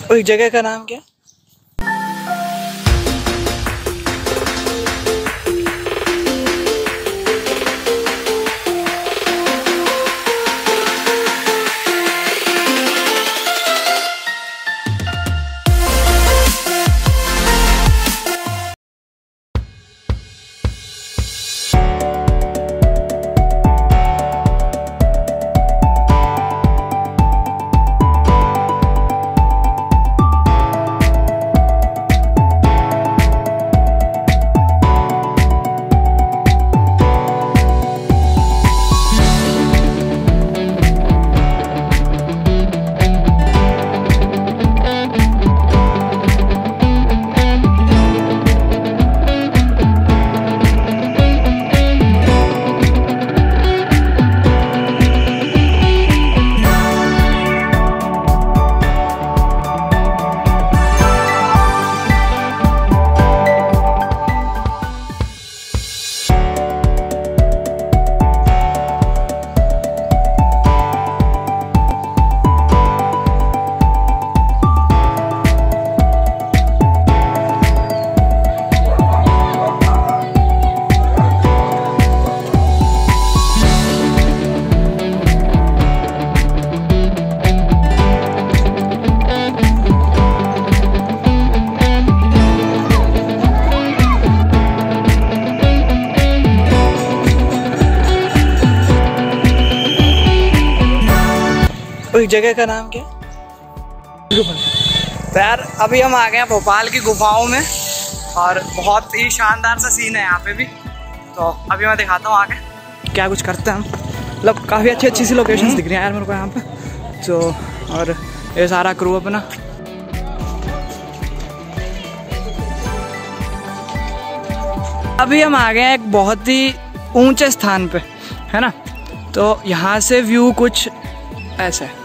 उस जगह का नाम क्या? उस जगह का नाम क्या? तो यार अभी हम आ गए हैं भोपाल की गुफाओं में और बहुत ही शानदार सा सीन है यहाँ पे भी। तो अभी मैं दिखाता हूँ आगे क्या कुछ करते हैं हम। मतलब काफ़ी अच्छी अच्छी सी लोकेशंस दिख रही हैं यार मेरे को यहाँ पे। तो और ये सारा क्रू अपना अभी हम आ गए हैं एक बहुत ही ऊंचे स्थान पे, है ना। तो यहाँ से व्यू कुछ ऐसा है।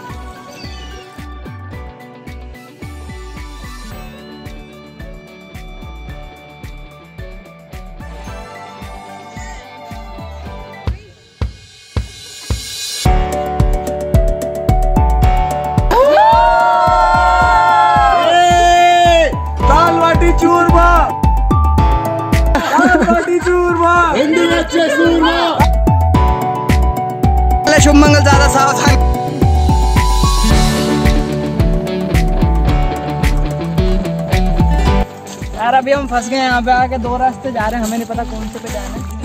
शुभ मंगल, ज्यादा सावधान। यार अभी हम फंस गए यहाँ पे आके, दो रास्ते जा रहे हैं, हमें नहीं पता कौन से पे जाना है।